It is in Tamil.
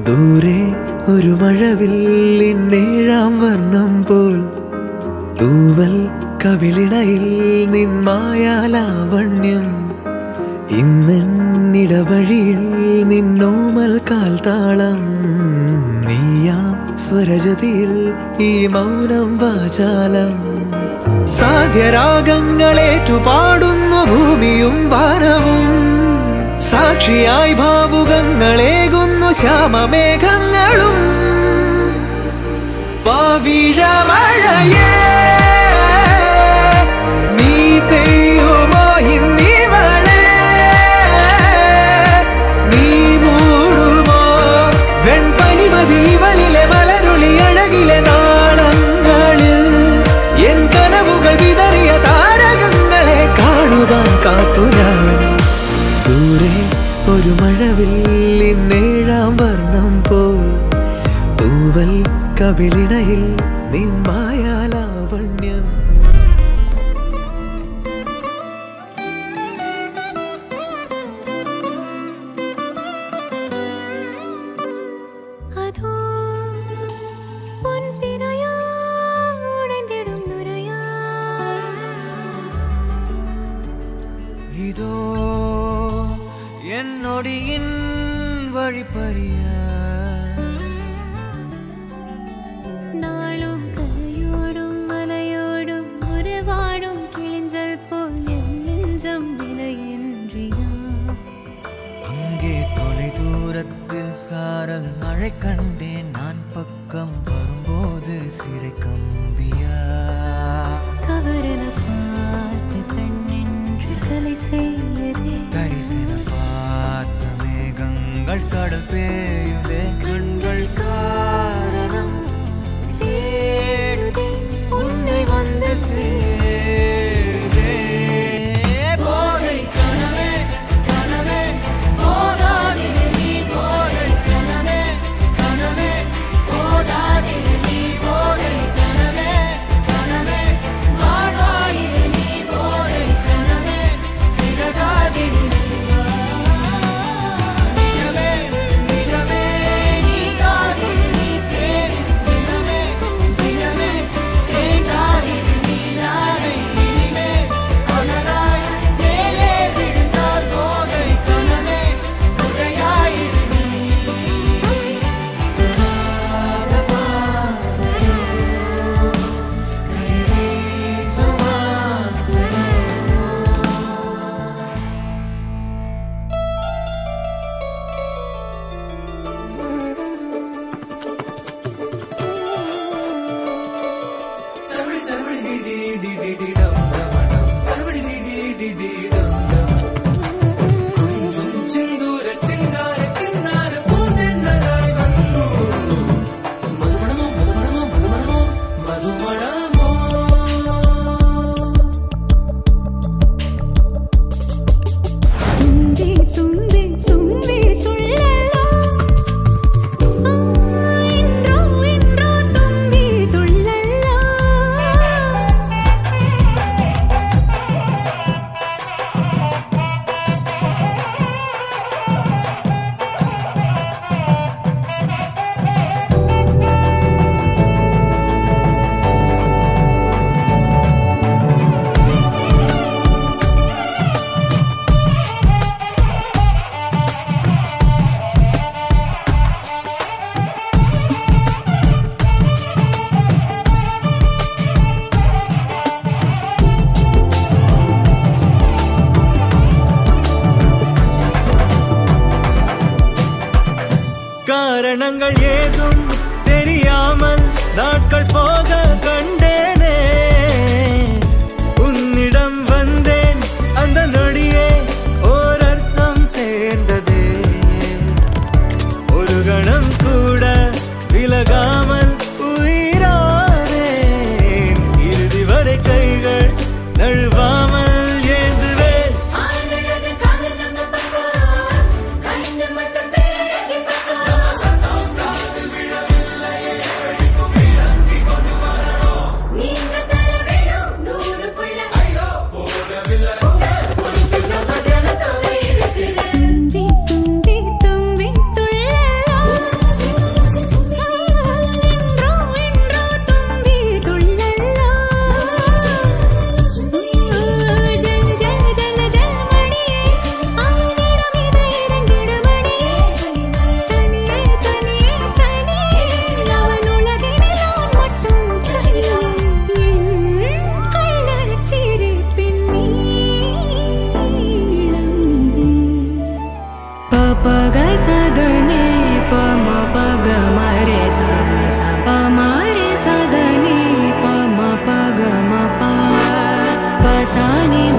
ദൂരെ ഒരു മഴവില്ലിന്നേഴാം വർണ്ണം പോൽ തൂവൽ കവിളിണയിൽ നിൻ മായാലാവണ്യം ഇന്നിടവഴിയിൽ നിന്നോമൽ കാൽത്താളം നീയാം സ്വരജതിയിൽ ഈ മൗനം വാചാലം സാധ്യരാഗങ്ങളേറ്റുപാടുന്നു ഭൂമിയും വാനവും സാക്ഷിയായി ഭാവുകങ്ങളേകുന്നു ശ്യാമമേഘങ്ങളും പവിഴമഴയേ നീ പെയ്യുമോ ഇന്നിവളെ നീ മൂടുമോ വെൺപനിമതിവളിലെ മലരുളി അഴകിലെ നാളങ്ങളിൽ എൻ കനവുകൾ വിതറിയ താരകങ്ങളെ കാണുവാൻ കാത്തു ഞാൻ ദൂരെ ഒരു മഴവില്ലിന്നേഴാം വർണ്ണം പോൽ തൂവൽ കവിളിണയിൽ നിൻ മായാലാവണ്യം இதோ என்னொடியின் வழிப்பறிய நாளும் கையோடும் மலையோடும் உருவாடும் கிழிஞ்சல் போல் என் நெஞ்சம் விலையின்றியா அங்கே தொலை தூரத்தில் சாரல் மழை கண்டேன் நான் பக்கம் வரும்போது சிறை கம்பியா தவறென பார்த்து கண்ணின்று தலை செய்யதே தரிசன பார்த்த மேகங்கள் கடல் பேயுதே கண்கள் காரணம் தேடுதே உன்னை வந்து சேருதே போதை கனவே கனவே போதாதிரு நீ போதை கனவே கனவே போதாதிரு நீ போதை கனவே கனவே வாழ்வாயிரு நீ போதை கனவே சிறகாகிடு நிஜமே நிஜமே நீ காதிரு நீ பேரு தினமே தினமே தேங்காதிரு நீ நாளை இனிமே அனலாய் மேலே விழுந்தால் போதை கனவே குறையாயிரு நீ காரணங்கள் ஏதும் தெரியாமல் நாட்கள் போக கண்டேனே உன்னிடம் வந்தேன் அந்த நொடியே ஓர் அர்த்தம் சேர்ந்ததே ஒரு கணம் கூட விலகாமல் உயிரானேன் இறுதி வரை கைகள் நழுவாமல் ஏந்துவேன் கண்டு மட்டும் पग सदने प म पग म रे सा सा प म रे सदने प म पग म प प सा नि